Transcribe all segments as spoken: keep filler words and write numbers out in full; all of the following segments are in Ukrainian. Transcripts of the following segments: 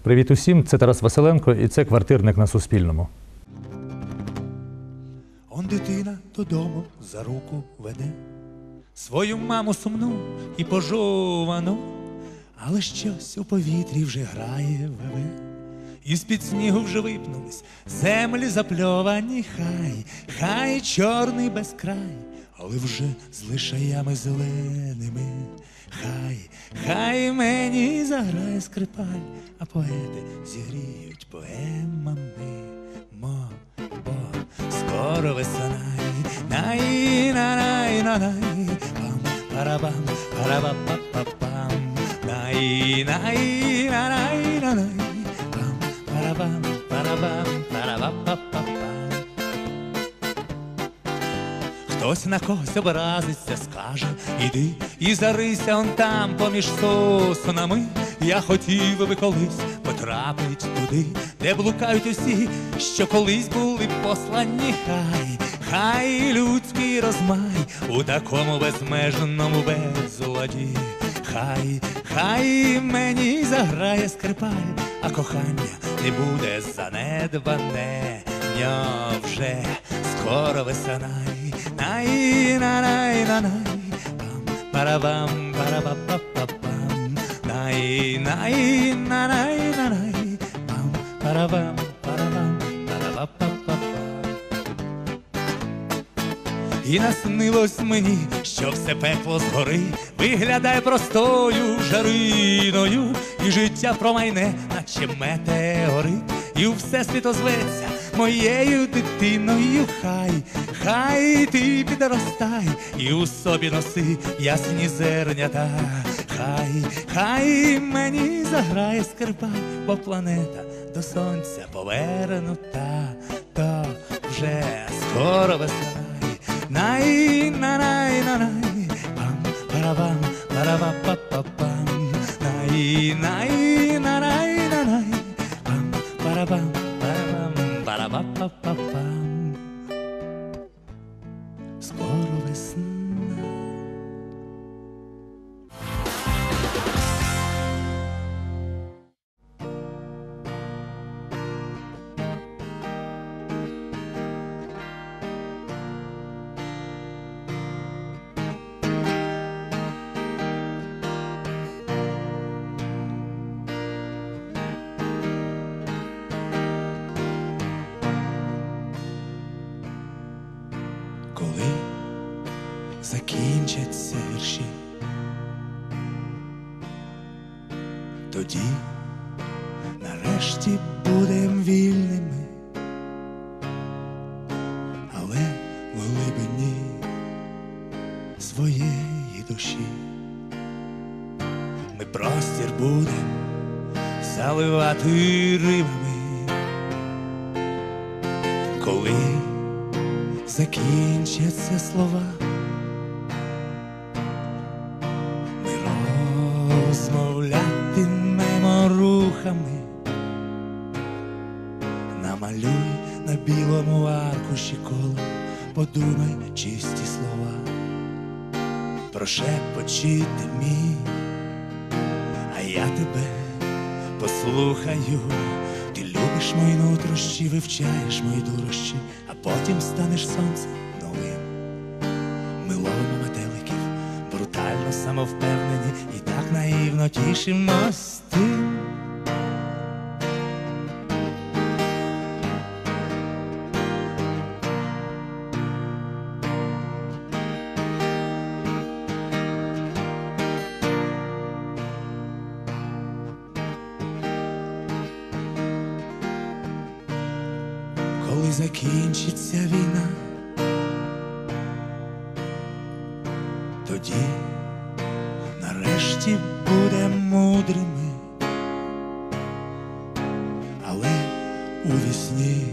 Привіт усім, це Тарас Василенко і це «Квартирник» на Суспільному. Он дитина додому за руку веде свою маму сумну і пожовану, але щось у повітрі вже грає веве. Із-під снігу вже випнулись землі запльовані, хай, хай чорний безкрай, але вже з лишаями зеленими. Хай, хай мені заграє скрипаль, а поети зігріють поемами. Мо, бо скоро весна, най, най, най, най, пам, парабам, парабапапапам, най, най, най, най, най, пам, парабам, парабам, парабапапапам. Хтось на когось образиться, скаже: іди і зарися он там поміж соснами. Я хотів би колись потрапить туди, де блукають усі, що колись були послані. Хай, хай людський розмай у такому безмежному безладі. Хай, хай мені заграє скрипаль, а кохання не буде занедбане. Ньо вже скоро весна, най, най, най, най, пам, парабам, парабапапапам, най, най, най, най, пам, парабам, парабам, парабапапапам. І наснилось мені, що все пекло згори виглядає простою жариною, і життя промайне, наче метеорит, і у всесвіт озветься моєю дитиною. Хай, хай ти підростай і у собі носи ясні зернята. Хай, хай мені заграє скрипаль, бо планета до сонця повернута. То вже скоро весна, най, най, най, най, пам, парабам, парабапапапам, най, най, най, най, най, пам, парабам, парабам, парабапапапам. Скоро весна. Коли закінчаться вірші, тоді нарешті будем вільними, але в глибині своєї душі ми простір будем заливати римами. Коли закінчаться слова, ми розмовлятимемо рухами. Намалюй на білому аркуші коло, подумай чисті слова, прошепочити мій, а я тебе послухаю. Ти любиш мої нутрощі, вивчаєш мої дурощі, а потім станеш сонцем новим. Ми ловимо метеликів, брутально самовпевнені, і так наївно тішимось тим. Коли закінчиться війна, тоді нарешті будемо мудрими, але у вісні,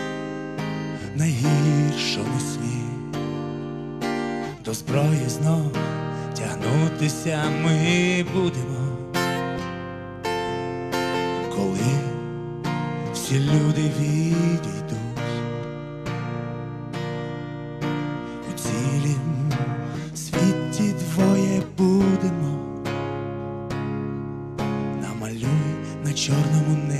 найгіршому сні, до зброї знов тягнутися ми будемо. Коли всі люди відійдуть, у цілім світі двоє будемо. Намалюй на чорному небі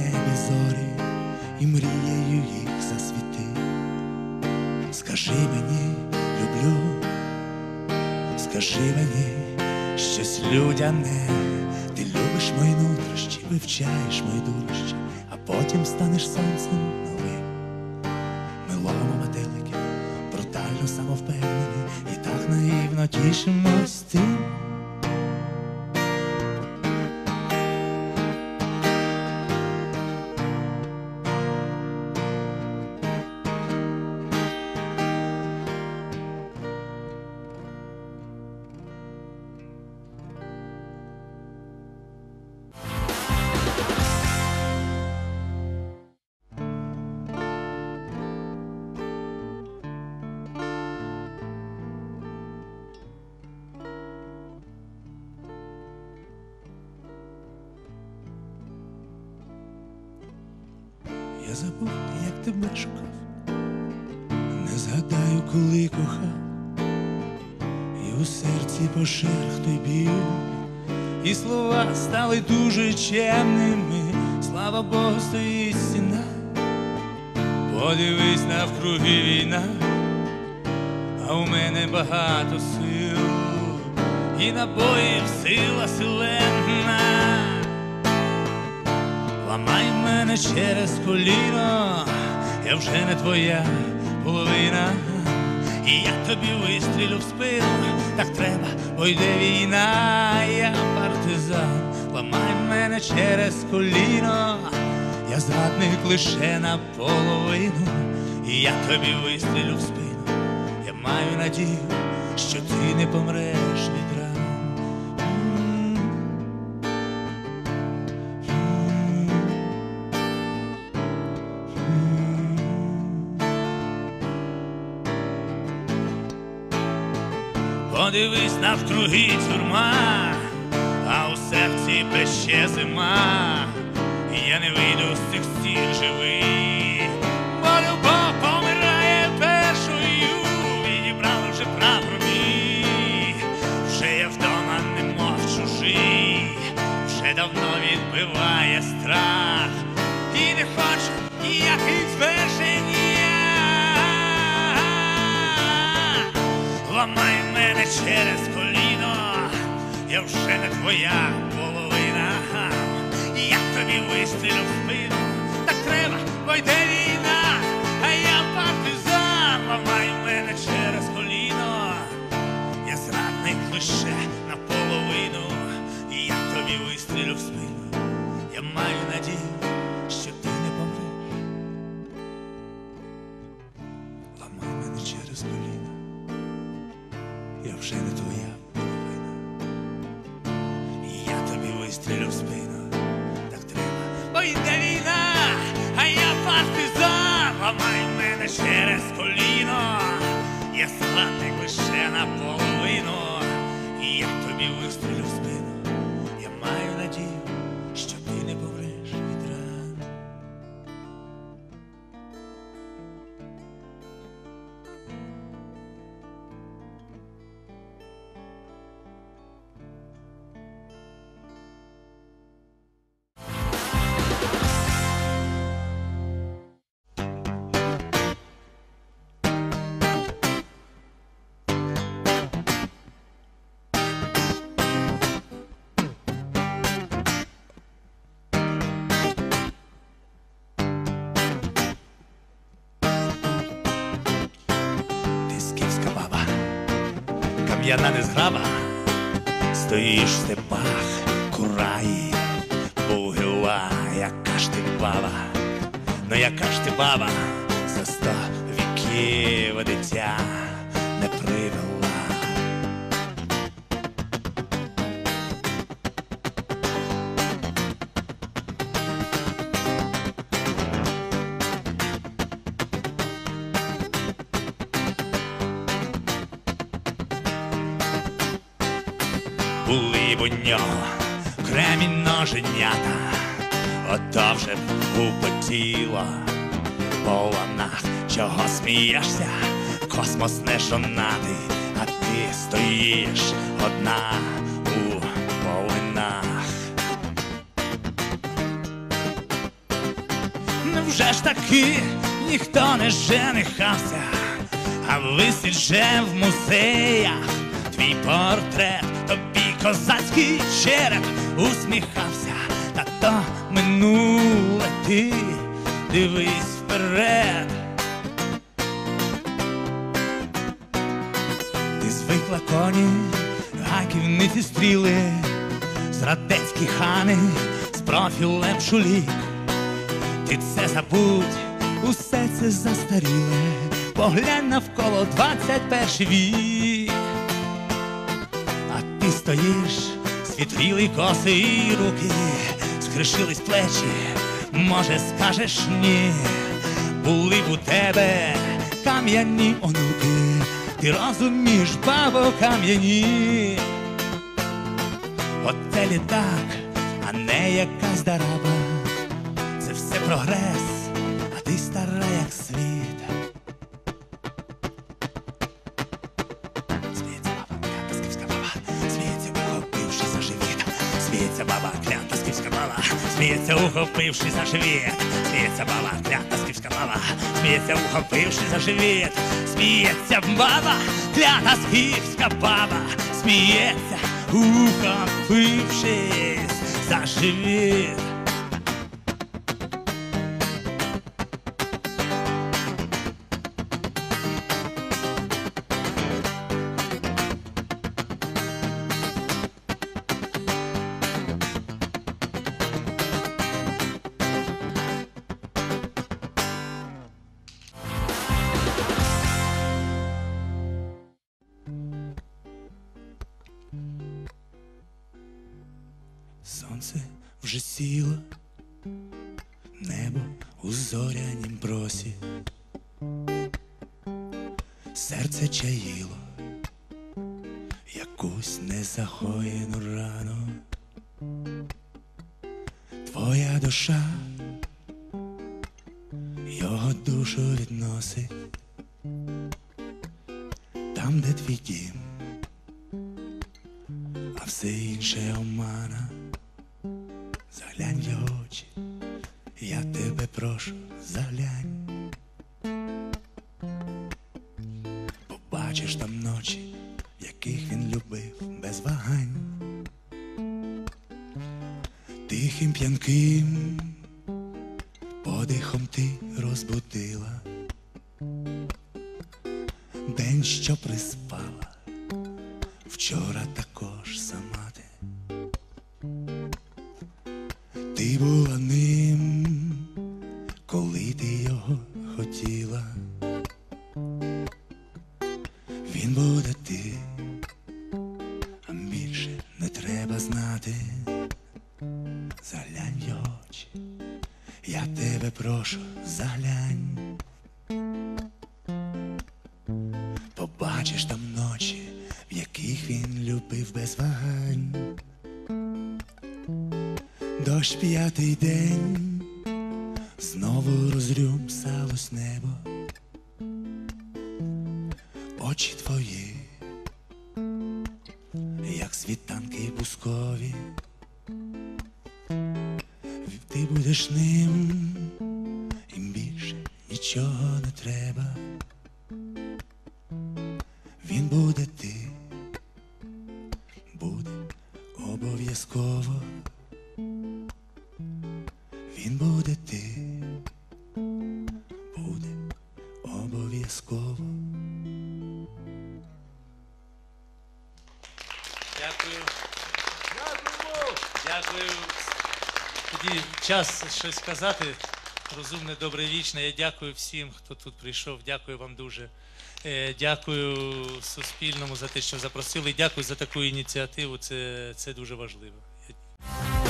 Скажи мені, люблю, скажи мені щось людяне. Ти любиш мої нутрощі, вивчаєш мої дурощі, а потім станеш сонцем новим. Ми ловимо метеликів, брутально самовпевнені, і так наївно тішимось тим. Я забув, як тебе шукав, не згадаю, коли кохав, і у серці пошерх той біль, і слова стали дуже чемними. Слава Богу, стоїть стіна, подивись, навкруги війна, а у мене багато сил, і набоїв сила силенна. Ламай мене через коліно, я вже не твоя половина, і я тобі вистрілю в спину, так треба, бо йде війна, я партизан. Ламай мене через коліно, я зрадник лише наполовину, і я тобі вистрілю в спину, я маю надію, що ти не помреш від ран. Подивись, навкруги тюрма, а у серці пеще зима, і я не вийду з цих стін живий, бо любов помирає першою, відібрали вже прапор мій, вже я вдома немов чужий, вже давно відбиває страх, і не хочу ніяких звершень. Ламай мене через коліно, я вже не твоя половина, я тобі вистрілю в спину, так треба, бо йде війна, а я партизан. Ламай мене через коліно, я зрадник лише наполовину, я тобі вистрілю в спину, я маю надію, що ти не помреш. Ламай мене через коліно, я вже не твоя половина, і я тобі вистрілю в спину, так треба, бо йде війна, а я партизан. Ламай мене через коліно, я зрадник лише наполовину, і я тобі вистрілю в спину, я маю надію, що ти не помреш від ран. Кам'яна незграба, стоїш в степах, кураї, бугила, яка ж ти баба, ну яка ж ти баба, за сто віків дитя не привела. Були б у нього кремінь ноженята, ото вже б употіло по ланах. Чого смієшся, космос не жонатий, а ти стоїш одна у полинах. Невже ж таки ніхто не женихався, а висить же в музеях твій портрет, тобі козацький череп усміхався, та то минуле, ти дивись вперед. Ти звикла коні, гаківниці стріли, зрадецькі хани з профілем шулік. Ти це забудь, усе це застаріле, поглянь навколо, двадцять перший вік. А ти стоїш, світлілі коси і руки, скришились плечі, може скажеш ні. Були б у тебе кам'яні онуки, ти розумієш, бабо, кам'яні. От це літак, а не якась дараба, це все прогрес, а ти стара, як світ. Сміється баба, клята скіфська баба, сміється, ухопивши за живіт. Сміється баба, клята скіфська баба, сміється, ухопивши за живіт. Сміється баба, клята скіфська баба, сміється, ухопивши за живіт. Сміється баба, клята скіфська баба, сміється, ухопившись за живіт. Сонце вже сіло, небо у зорянім бросі, серце чаїло якусь незагоєну рану. Твоя душа його душу відносить там, де твій дім, а все інше омана. Заглянь в його очі, я тебе прошу, заглянь. Побачиш там ночі, яких він любив без вагань. Тихим п'янким подихом ти розбудила день, що приспала, вчора також сама ти. Ти була ним, коли ти його хотіла. Він буде ти, а більше не треба знати. Заглянь в його очі, я тебе прошу, заглянь. Побачиш там ночі, в яких він любив без вагань. Дощ п'ятий день, знову розрюмсалось небо. Очі твої, як світанки бускові. Ти будеш ним, і більше нічого не треба. Він буде ти, буде обов'язково. Він буде ти, буде обов'язково. Дякую. Дякую. Тоді час щось сказати. Розумне, добре, вічне. Я дякую всім, хто тут прийшов. Дякую вам дуже. Е, Дякую Суспільному за те, що запросили. Дякую за таку ініціативу. Це, це дуже важливо.